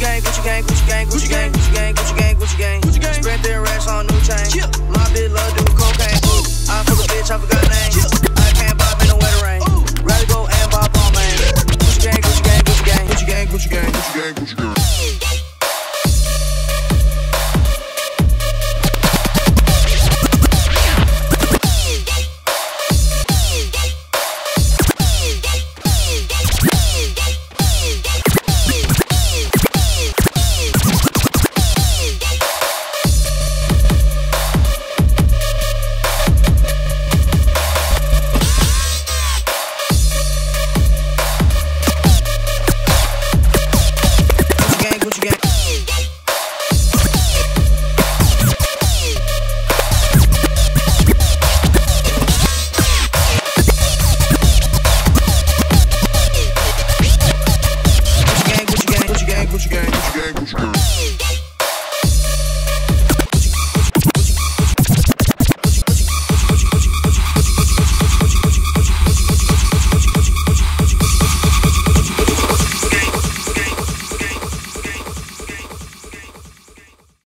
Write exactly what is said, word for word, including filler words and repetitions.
gang, Gucci gang, Gucci gang, Gucci gang, Gucci gang, Gucci gang, Gucci gang, Gucci gang. Spread their racks on new chain. My bitch love do cocaine. I fuck a bitch, I forgot name. I can't bop in the wetter rain. Rather go and bop on man. Gucci gang, Gucci gang, Gucci gang, Gucci gang, Gucci gang, Gucci gang, Gucci gang.